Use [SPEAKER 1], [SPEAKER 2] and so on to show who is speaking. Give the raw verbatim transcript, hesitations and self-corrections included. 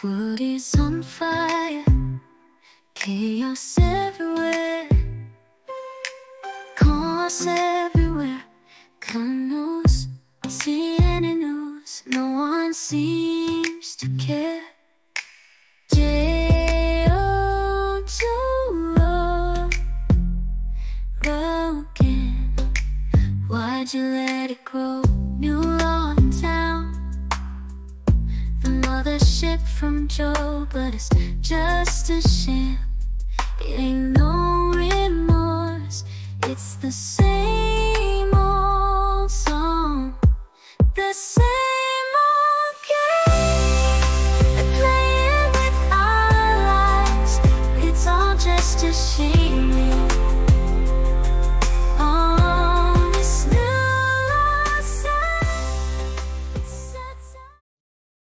[SPEAKER 1] World is on fire, chaos everywhere, cars everywhere, canoes, see any news, no one seems to care. Jo Rogan, why'd you let it grow? New law in town, the mothership from Jo, but it's just a sham. It ain't no remorse, it's the same